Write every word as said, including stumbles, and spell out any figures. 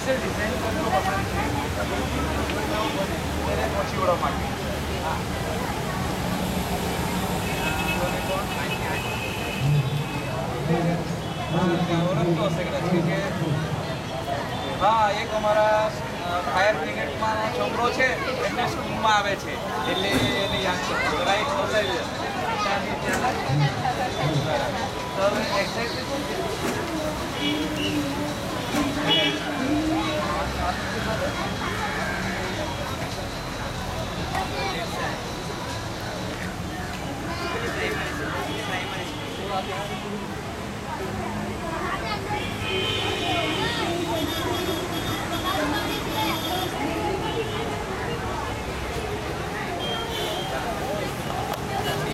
से डिजाइन करने को पसंद है मेरे पहुंची बड़ा माटी औरत तो सकता ठीक है हाँ एक हमारा फायर ब्रिगेड में छोकरो છે એને સ્કૂલમાં આવે છે એટલે એને યાદ છે રાઈટ બોલાવી તો એક્ઝેક્ટલી શું છે